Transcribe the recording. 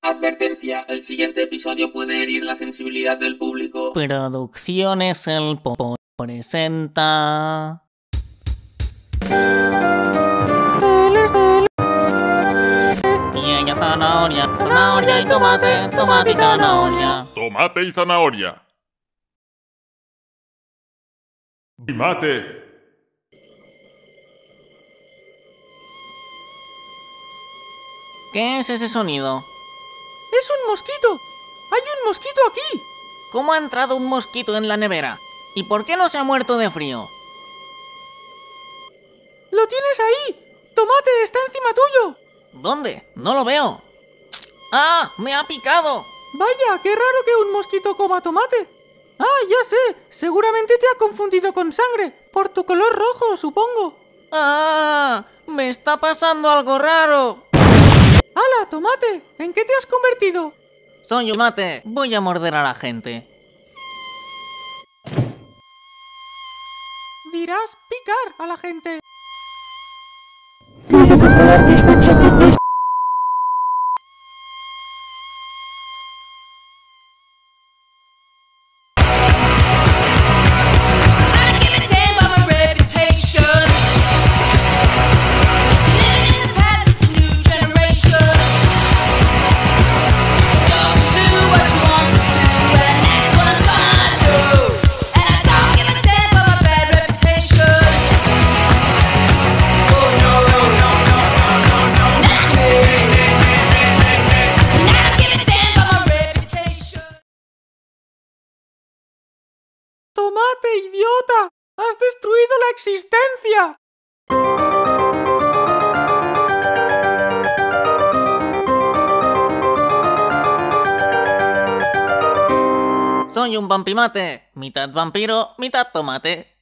Advertencia, el siguiente episodio puede herir la sensibilidad del público. Producciones El Popo presenta... Piña, zanahoria, zanahoria y tomate, tomate y zanahoria. Tomate y zanahoria. Y mate. ¿Qué es ese sonido? ¡Es un mosquito! ¡Hay un mosquito aquí! ¿Cómo ha entrado un mosquito en la nevera? ¿Y por qué no se ha muerto de frío? ¡Lo tienes ahí! ¡Tomate, está encima tuyo! ¿Dónde? No lo veo. ¡Ah! ¡Me ha picado! Vaya, qué raro que un mosquito coma tomate. Ah, ya sé, seguramente te ha confundido con sangre, por tu color rojo, supongo. ¡Ah! ¡Me está pasando algo raro! ¡Hala, tomate! ¿En qué te has convertido? Soy un mate, voy a morder a la gente. Dirás picar a la gente. ¡Tomate, idiota! ¡Has destruido la existencia! Soy un vampimate, mitad vampiro, mitad tomate.